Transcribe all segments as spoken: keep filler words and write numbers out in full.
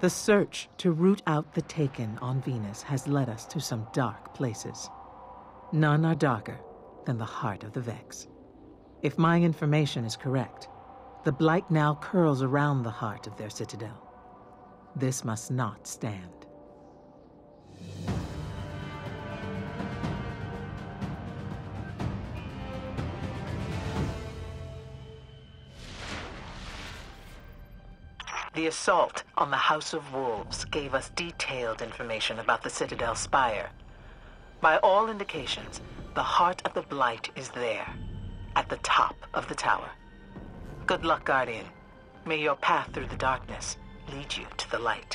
The search to root out the Taken on Venus has led us to some dark places. None are darker than the heart of the Vex. If my information is correct, the Blight now curls around the heart of their citadel. This must not stand. The assault on the House of Wolves gave us detailed information about the Citadel spire. By all indications, the heart of the Blight is there, at the top of the tower. Good luck, Guardian. May your path through the darkness lead you to the light.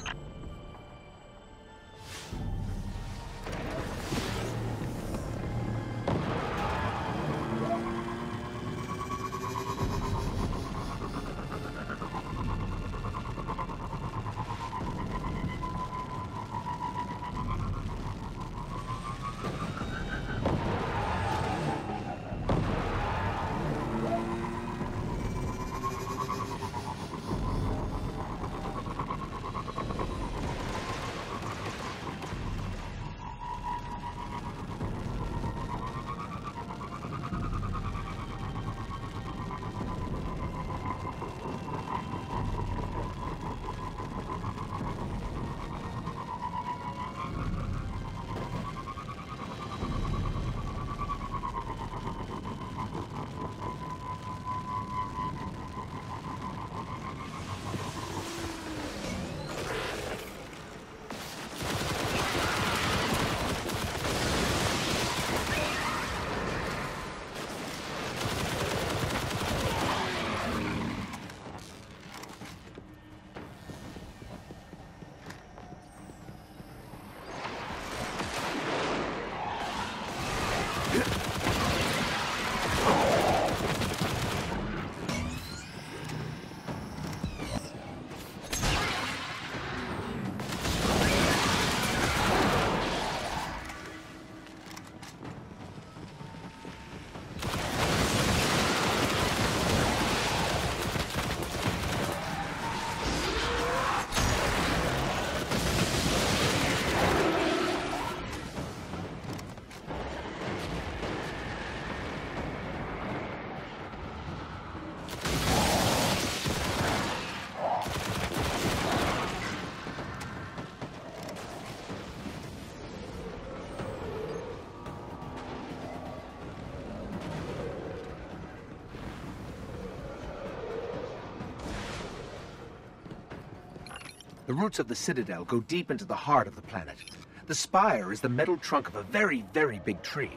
The roots of the Citadel go deep into the heart of the planet. The spire is the metal trunk of a very, very big tree.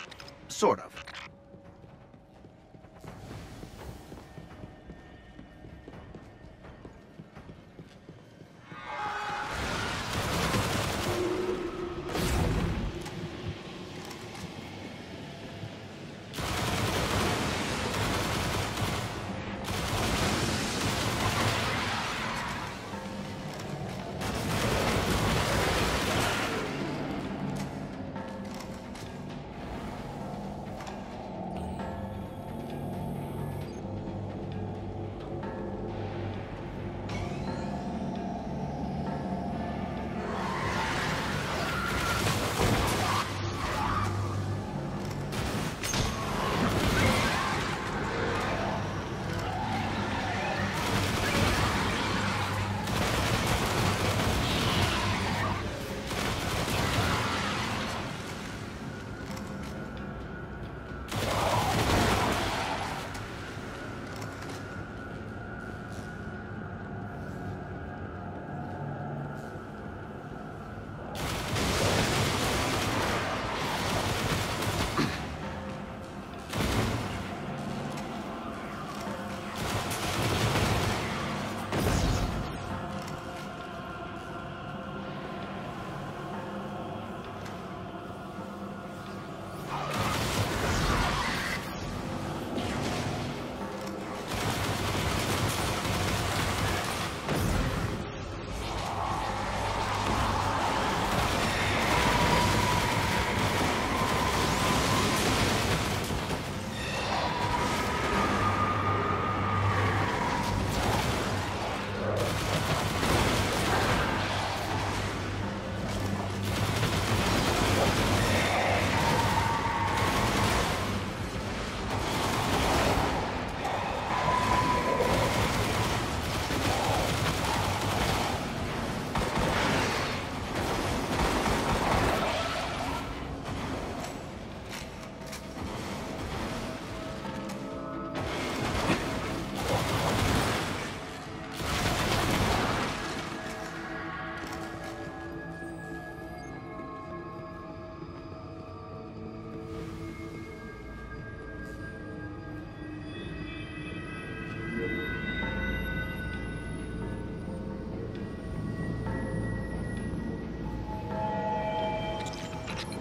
Sort of.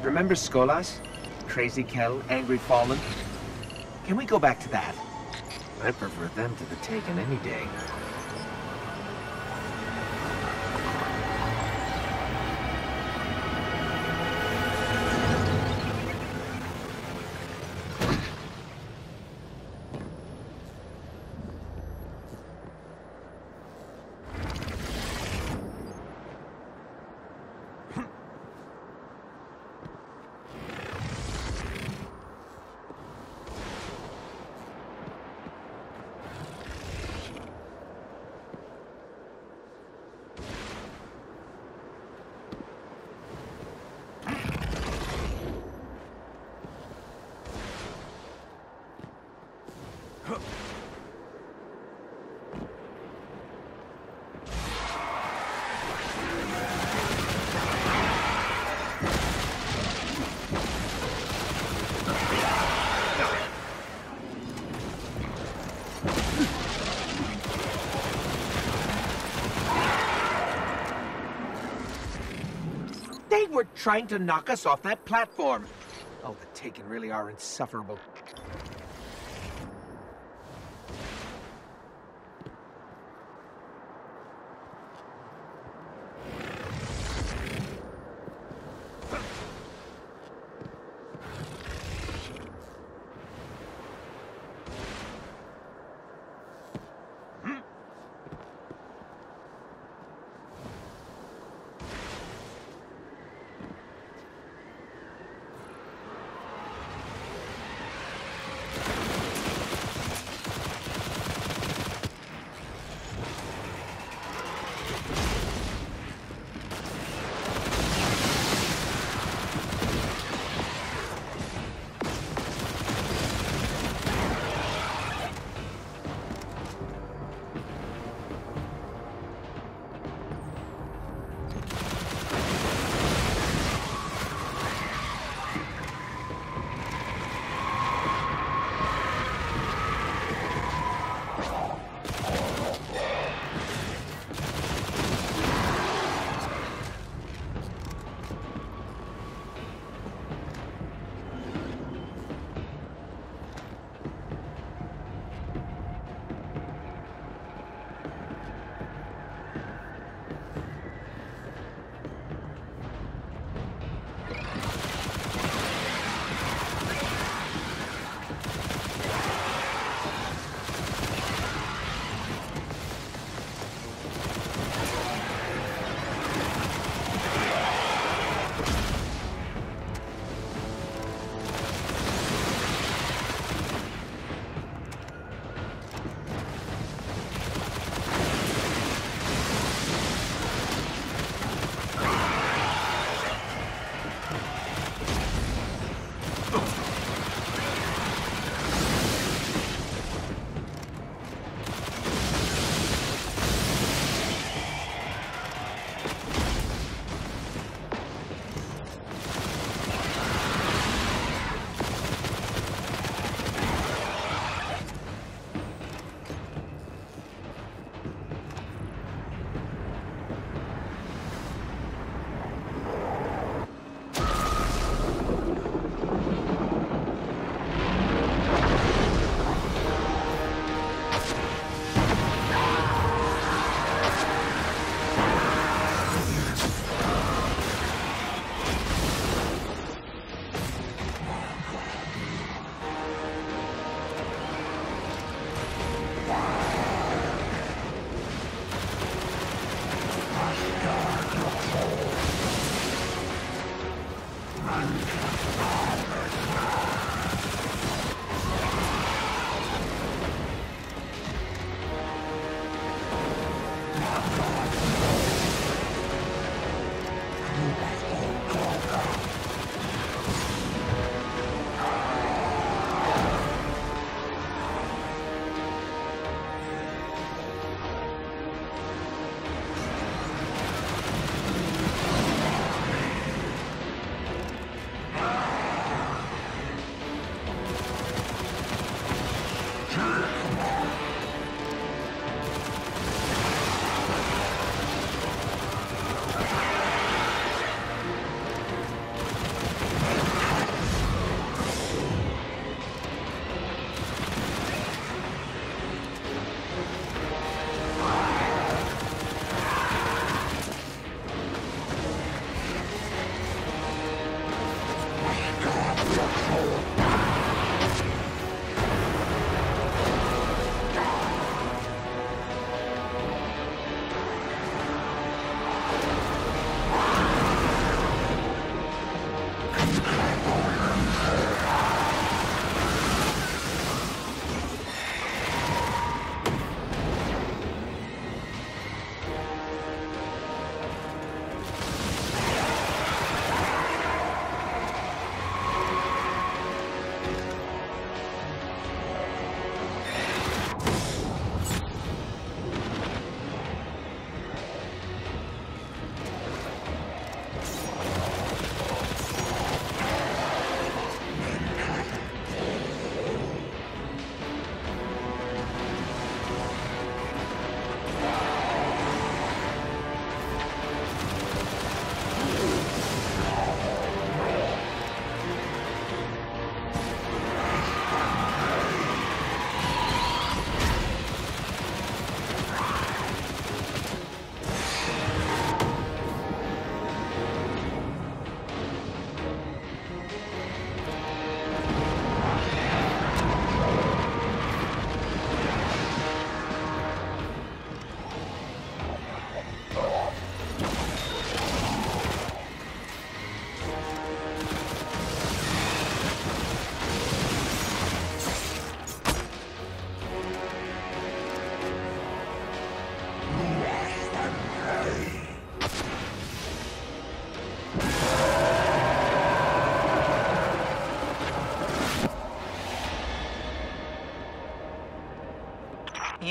Remember Skolas? Crazy Kell, Angry Fallen? Can we go back to that? I prefer them to the Taken any day. They were trying to knock us off that platform. Oh, the Taken really are insufferable.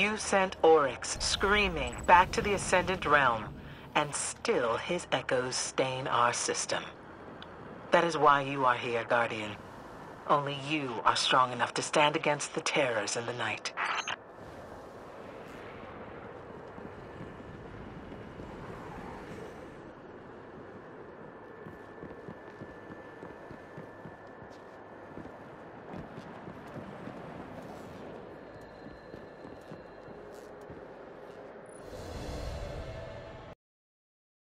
You sent Oryx screaming back to the Ascendant Realm, and still his echoes stain our system. That is why you are here, Guardian. Only you are strong enough to stand against the terrors in the night.